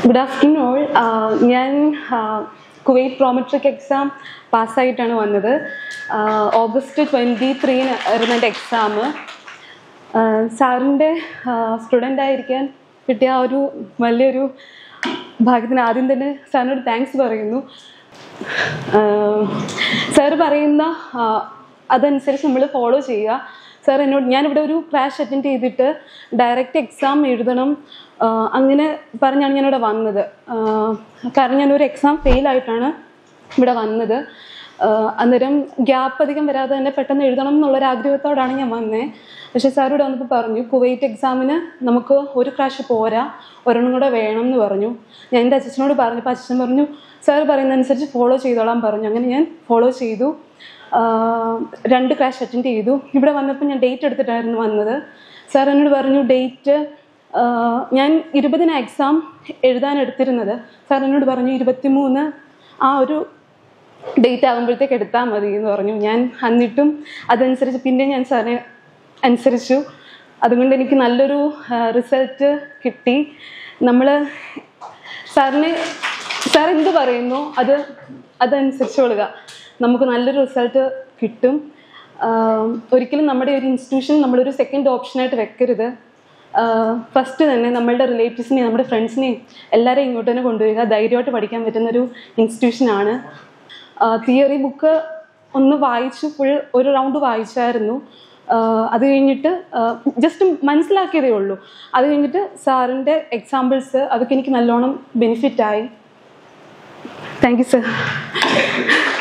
Good afternoon all. ഞാൻ Kuwait Prometric exam പാസ്സായിട്ടാണ് വന്നത്. ഓഗസ്റ്റ് 23 ആയിരുന്നു എൻ്റെ എക്സാം. സാറിൻ്റെ സ്റ്റുഡൻ്റ് ആയിരിക്കാൻ കിട്ടിയ ആ ഒരു വലിയൊരു ഭാഗ്യത്തിന് ആദ്യം തന്നെ സാറിനോട് താങ്ക്സ് പറയുന്നു. സാറ് പറയുന്ന അതനുസരിച്ച് നമ്മൾ ഫോളോ ചെയ്യുക. സാർ എന്നോട് ഞാനിവിടെ ഒരു ക്രാഷ് അറ്റൻഡ് ചെയ്തിട്ട് ഡയറക്റ്റ് എക്സാം എഴുതണം അങ്ങനെ പറഞ്ഞാണ് ഞാനിവിടെ വന്നത്. കാരണം ഞാനൊരു എക്സാം ഫെയിലായിട്ടാണ് ഇവിടെ വന്നത്. അന്നേരം ഗ്യാപ്പ് അധികം വരാതെ തന്നെ പെട്ടെന്ന് എഴുതണം എന്നുള്ളൊരാഗ്രഹത്തോടാണ് ഞാൻ വന്നത്. പക്ഷേ സാറിവിടെ വന്നപ്പോൾ പറഞ്ഞു കുവൈറ്റ് എക്സാമിന് നമുക്ക് ഒരു ക്രാഷ് പോരാ, ഒരെണ്ണം കൂടെ വേണം എന്ന് പറഞ്ഞു. ഞാൻ എൻ്റെ അച്ഛനോട് പറഞ്ഞപ്പോൾ അച്ഛൻ പറഞ്ഞു സാർ പറയുന്നതനുസരിച്ച് ഫോളോ ചെയ്തോളാൻ പറഞ്ഞു. അങ്ങനെ ഞാൻ ഫോളോ ചെയ്തു. 2 ക്രാഷ് അറ്റൻഡ് ചെയ്തു. ഇവിടെ വന്നപ്പോൾ ഞാൻ ഡേറ്റ് എടുത്തിട്ടായിരുന്നു വന്നത്. സാർ എന്നോട് പറഞ്ഞു ഡേറ്റ് ഞാൻ 20-ന് എക്സാം എഴുതാൻ എടുത്തിരുന്നത്. സാർ എന്നോട് പറഞ്ഞു 23 ആ ഒരു ഡേറ്റ് ആകുമ്പോഴത്തേക്ക് എടുത്താൽ മതി എന്ന് പറഞ്ഞു. ഞാൻ എന്നിട്ടും അതനുസരിച്ച് പിന്നെ ഞാൻ സാറിനെ അനുസരിച്ചു. അതുകൊണ്ട് എനിക്ക് നല്ലൊരു റിസൾട്ട് കിട്ടി. നമ്മൾ സാർ എന്ത് പറയുന്നു അതനുസരിച്ച് കൊള്ളുക, നമുക്ക് നല്ലൊരു റിസൾട്ട് കിട്ടും. ഒരിക്കലും നമ്മുടെ ഒരു ഇൻസ്റ്റിറ്റ്യൂഷൻ നമ്മളൊരു സെക്കൻഡ് ഓപ്ഷനായിട്ട് വെക്കരുത്. ഫസ്റ്റ് തന്നെ നമ്മളുടെ റിലേറ്റീവ്സിനെയും നമ്മുടെ ഫ്രണ്ട്സിനെയും എല്ലാവരെയും ഇങ്ങോട്ട് തന്നെ കൊണ്ടുവരിക. ധൈര്യമായിട്ട് പഠിക്കാൻ പറ്റുന്നൊരു ഇൻസ്റ്റിറ്റ്യൂഷനാണ്. തിയറി ബുക്ക് ഒന്ന് വായിച്ചു, ഒരു റൗണ്ട് വായിച്ചായിരുന്നു. അത് കഴിഞ്ഞിട്ട് ജസ്റ്റ് മനസ്സിലാക്കിയതേ ഉള്ളൂ. അത് കഴിഞ്ഞിട്ട് സാറിൻ്റെ എക്സാമ്പിൾസ് അതൊക്കെ എനിക്ക് നല്ലോണം ബെനിഫിറ്റായി. Thank you sir.